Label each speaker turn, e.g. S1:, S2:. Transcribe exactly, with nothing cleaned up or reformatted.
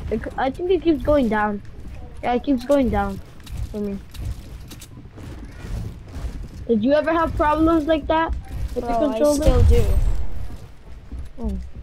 S1: It, I think it keeps going down. Yeah, it keeps going down for me. Did you ever have problems like that with the
S2: Bro, I
S1: controller?
S2: still do.
S1: Oh.